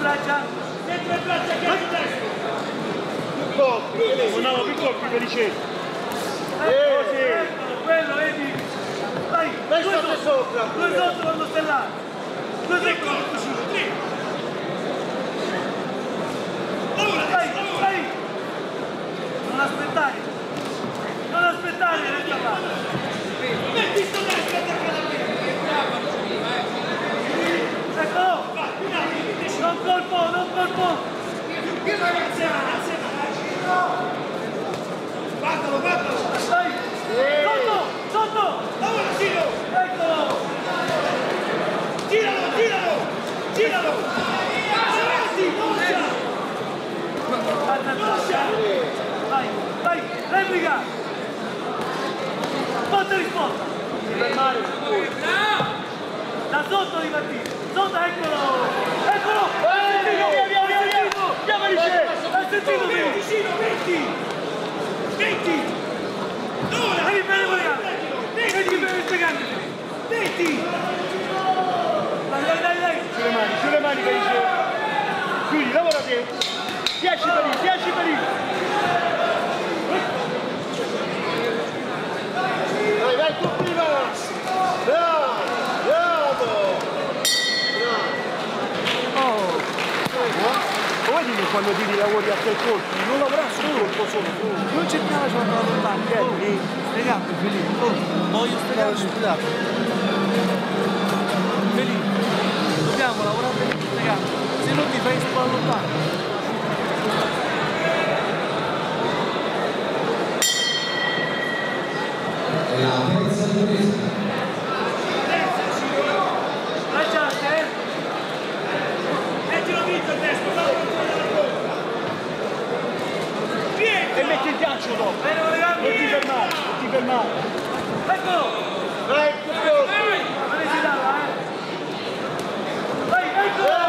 braccia. Dentro le braccia che è destro. Più colpi. No, più colpi per i centri. Quello, vedi? Vai, due sopra. Due sotto quando stai là. Due sotto. Tre. Vai. Non aspettare. Resta là. Metti sto destro, attacca da me. Eccolo. Non colpo. Battalo. Dai. Sotto. Lavora, Ciro. Eccolo. Giralo. Vai, replica. Botta e risposta. Fermare. Da sotto ripartire. Sotto, eccolo. Via, Felice. Hai sentito? 20. Ora. Vieni bene con le gambe. Vedi bene queste gambe. 20. Dai. Su le mani, Felice. Quindi, lavora te. 10 per il. Vai, tu prima! Bravo! Come dire quando ti lavori a tre colpi? Non lavora su un colpo solo. Non c'è più la giornata lontana, ok? Le gambe, Felipe. Voglio spiegare studiato. Felipe, dobbiamo lavorare per queste gambe. Se non ti fai spalla lontana. La terza ripresa. Lasciate, mettilo dritto il destro, e metti il ghiaccio dopo. Non ti fermare. Eccolo. Vai, non esitava, Vai, eccolo.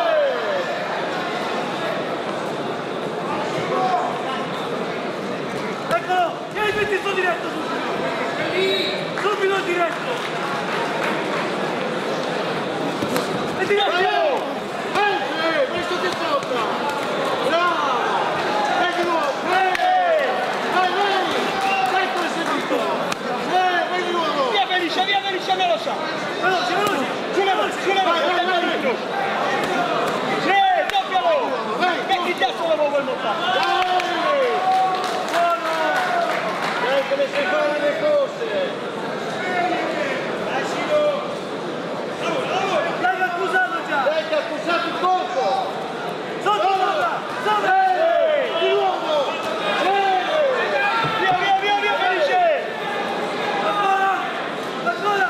Eccolo, vieni, metti sto diretto subito diretto. E diretto. Questo ti sopra. Bravo. Vai di nuovo. Vai. Dai come sei tutto. Vai di nuovo. Via Felice, veloce. Veloce. Doppialo. Metti il destro dopo quel montaggio. Come si fanno le cose? L'hai accusato già! L'hai accusato il corpo! Sopra! Di nuovo! Via, Felice! Ancora!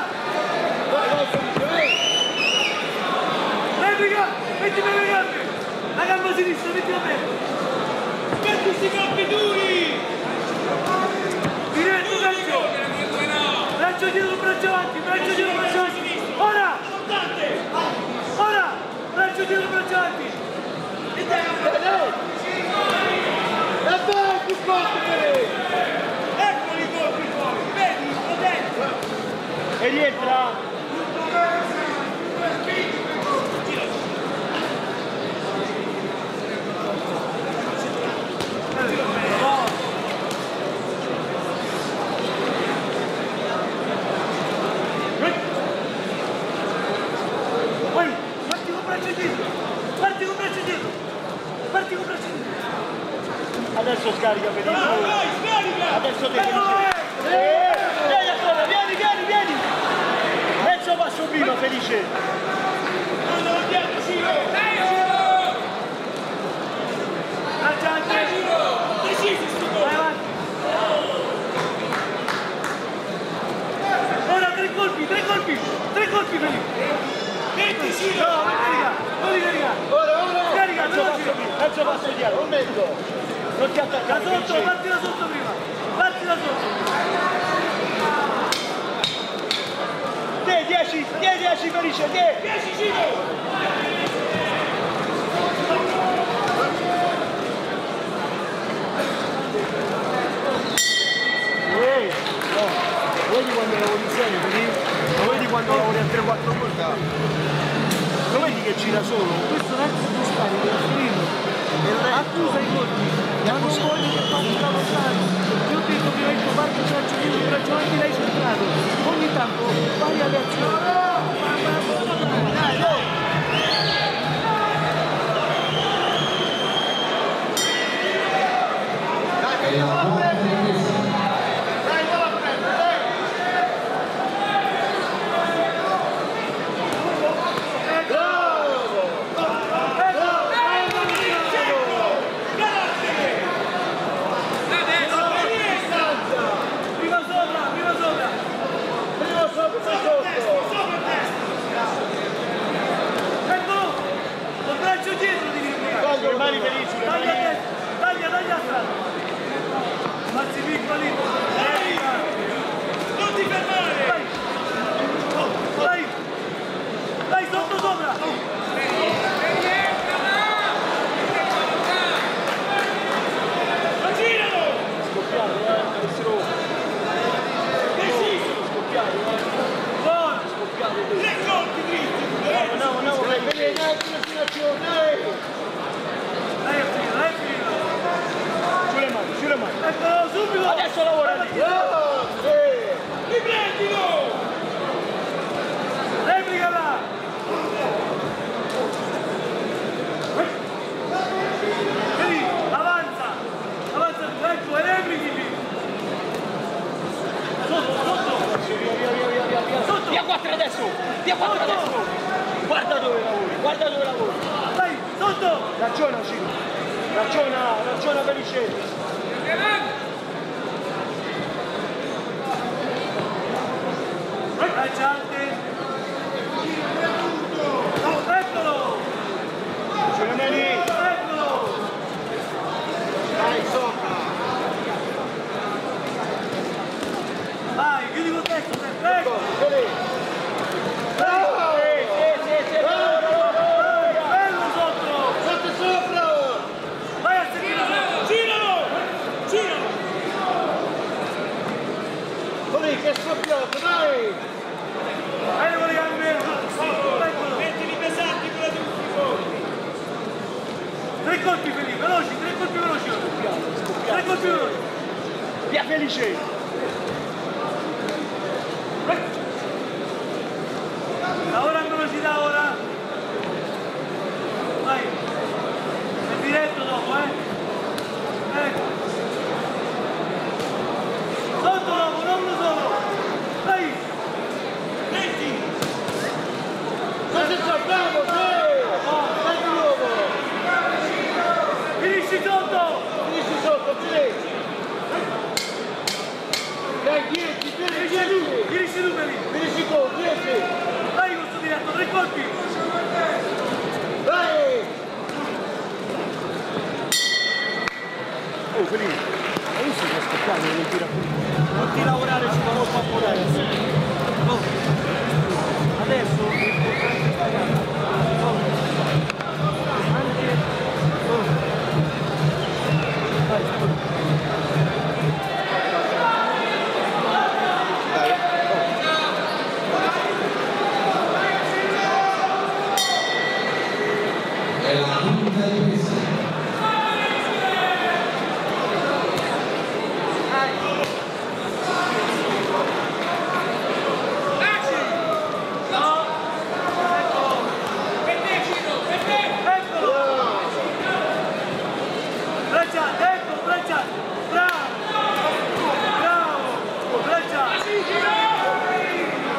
Replica! Metti bene le gambe! La gamba sinistra, mettila bene! Metti questi colpi duri! Diretto, braccio dietro, braccio avanti, ora, braccio dietro, braccio avanti, e vai, più colpi, eccoli i colpi fuori, vedi, dentro, e rientra, adesso scarica per il adesso te vieni mezzo passo prima Felice vai avanti ora tre colpi Felice non li carica scarica mezzo passo dietro un mezzo non ti attaccare da sotto, parti da sotto prima te 10 Felice 10 Gino vedi quando lavori insieme, lo vedi quando lavori a 3-4 volte? Lo vedi che gira da solo, questo non è più scarico, è finito. Accusa i colpi, ma non voglio che passi da lontano. Ti ho detto che metto parte calcio di un ragionamento l'hai centrato. Ogni tanto vai alle azioni. Dai, dai! Rimani felici, taglia a strada, farsi piccoli, non ti fermare, vai sotto sopra, giralo, scoppiare, avessero scoppiare, buono, scoppiare, tre colpi dritti, andiamo, vedi, dai, Giù le mani. Eccolo, subito! Adesso lavora lì! Riprendilo! Replicala! Vedi, avanza, ecco, e replichi lì! Sotto! Sotto! Via 4 adesso! Guarda dove lavori! Dai, sotto! Ragiona, Ciro! Ragiona Felice! Lanciante! Eccolo! Sulle mani! Eccolo! Dai, sopra! Vai, chiudi con testo, ecco! Bello sotto! Sopra! Vai a seguire! Giralo! Lì, che scoppiato, dai! Vai con le gambe! Eccolo! Mettili pesanti con la giusta. Tre colpi Felipe, veloci! Tre colpi veloci! Via Felice! Lavora in velocità ora! Vai! È diretto dopo, Ecco! Sotto dopo, non uno solo! Vai! Metti! Bravo, dai di nuovo! Finisci sotto! Finisci sotto, Felice! Dai, 10, Finisci tu Felipe! Finisci tu, 10! Vai questo diretto, tre colpi! Vai! Oh Felipe, hai visto che è scoppiato che non tira qui? Non ti lavorare, ci conosco a potenza! Adesso è la quinta ripresa.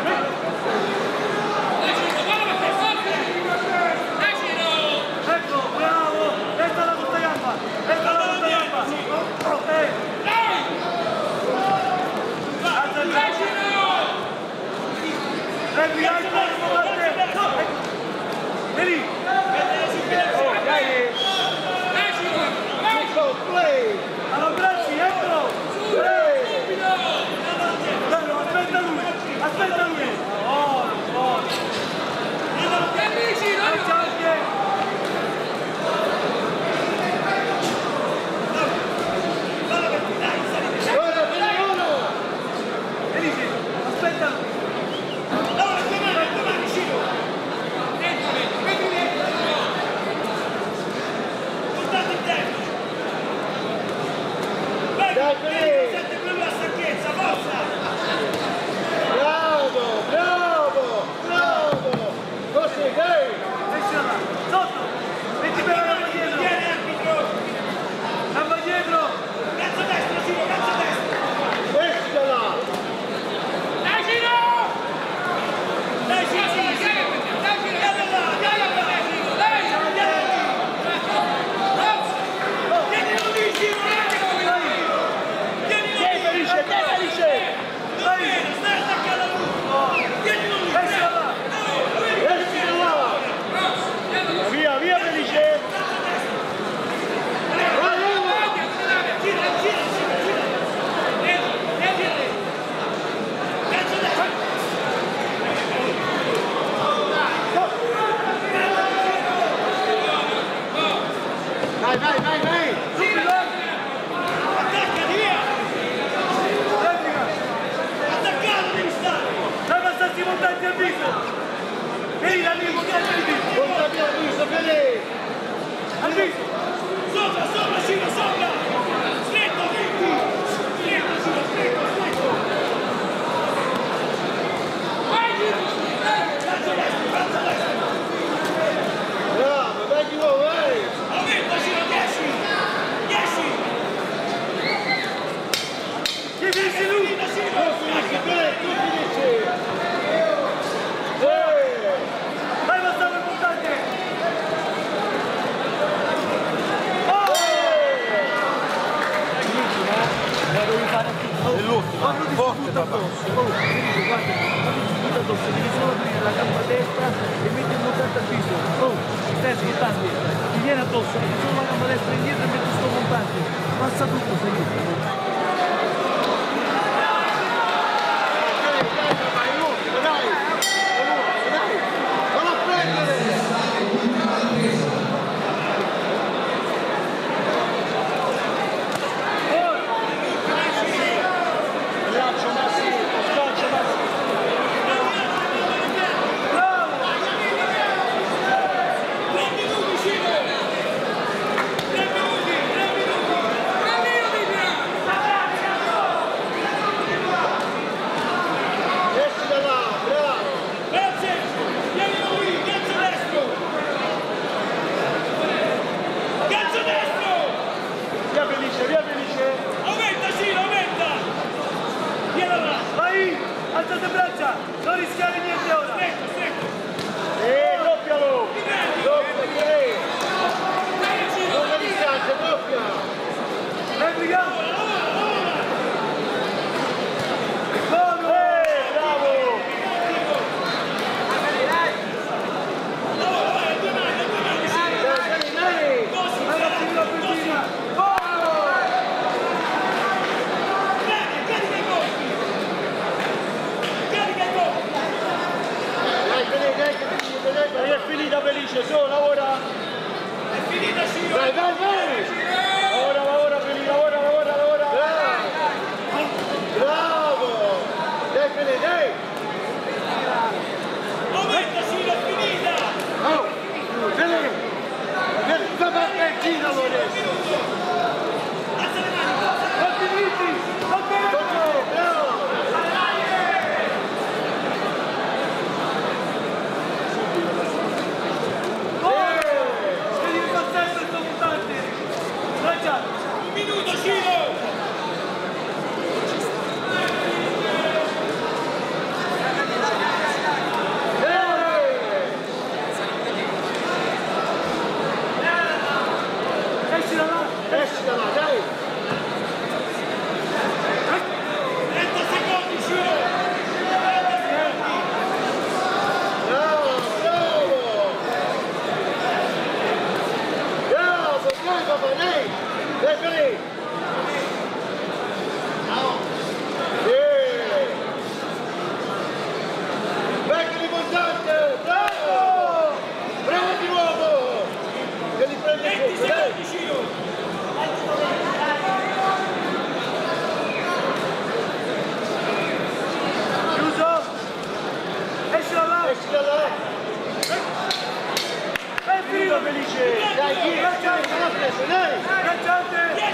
Ecco! Vai, vai, vai, vai! Subito! Attacca, via! Replica! Attaccato devi stare! Dai passarsi i montanti al viso! Vieni da lì, montanti al viso! Portati al viso, Fede! Al viso! Sopra, sopra, Ciro, sopra! Stretto, dritti! Stretto, Ciro, stretto, stretto! Vai, Ciro! Calcio destro, calcio destro! Bravo, vai di nuovo, vai! Aumenta, Ciro, 10! 10! Chi finisce lui? Finita, Ciro! Tu finisci! Dai passare il montante! La devi fare Nell'ultima, forte papà! guarda, devi solo aprire la gamba destra e metti il montante al viso. Oh, stai ascoltando? Ti viene addosso, metti solo la gamba destra indietro e metti sto montante. Passa tutto, sei alzate braccia, non rischiare niente ora! Doppialo! Doppia, non mi dispiace, doppia! Replica! Bravo! Ragazzi, la Peppina! È finita Felice, sola ora! È finita, Ciro! Vai, vai, vai! Lavora Felice, lavora! Bravo! Dai Felice, dai! Aumenta, Ciro, è finita! Oh! Felice! Sta partendo, Lorenzo! Alza le mani! Non finiti! Non finiti! Bravo! Devi passare questo montante! Braccia! Un minuto, Ciro! Esci da là! Esci da là, dai! 30 secondi, Ciro! 30 secondi! Bravo! Dai papà, dai! Dai Felice! Vai che li montante! Bravo! Bravo di nuovo! Che li prende 20 subito, dai! secondi, Ciro! Chiuso! Esci da là! Esci da là! È finito! Felice! Dai, chi? Dai! Cacciate!